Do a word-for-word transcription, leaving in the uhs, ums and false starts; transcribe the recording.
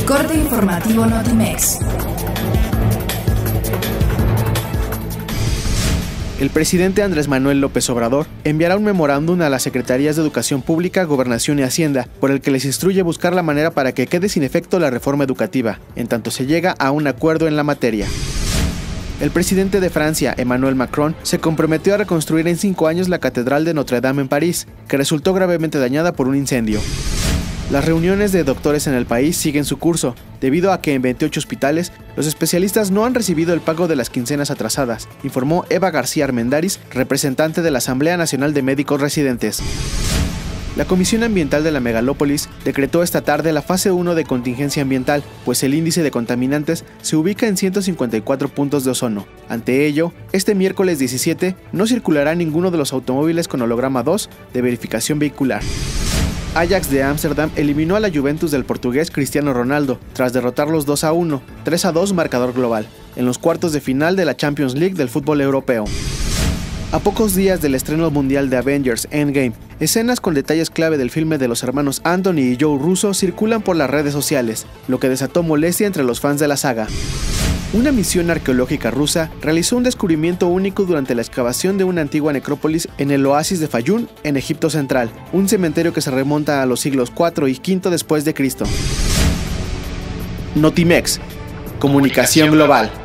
corte informativo Notimex. El presidente Andrés Manuel López Obrador enviará un memorándum a las Secretarías de Educación Pública, Gobernación y Hacienda, por el que les instruye buscar la manera para que quede sin efecto la reforma educativa, en tanto se llega a un acuerdo en la materia. El presidente de Francia, Emmanuel Macron, se comprometió a reconstruir en cinco años la Catedral de Notre Dame en París, que resultó gravemente dañada por un incendio. Las reuniones de doctores en el país siguen su curso, debido a que en veintiocho hospitales los especialistas no han recibido el pago de las quincenas atrasadas, informó Eva García Armendáriz, representante de la Asamblea Nacional de Médicos Residentes. La Comisión Ambiental de la Megalópolis decretó esta tarde la fase uno de contingencia ambiental, pues el índice de contaminantes se ubica en ciento cincuenta y cuatro puntos de ozono. Ante ello, este miércoles diecisiete no circulará ninguno de los automóviles con holograma dos de verificación vehicular. Ajax de Ámsterdam eliminó a la Juventus del portugués Cristiano Ronaldo, tras derrotarlos dos a uno, tres a dos marcador global, en los cuartos de final de la Champions League del fútbol europeo. A pocos días del estreno mundial de Avengers Endgame, escenas con detalles clave del filme de los hermanos Anthony y Joe Russo circulan por las redes sociales, lo que desató molestia entre los fans de la saga. Una misión arqueológica rusa realizó un descubrimiento único durante la excavación de una antigua necrópolis en el oasis de Fayum, en Egipto Central, un cementerio que se remonta a los siglos cuatro y quinto después de Cristo. Notimex, comunicación global.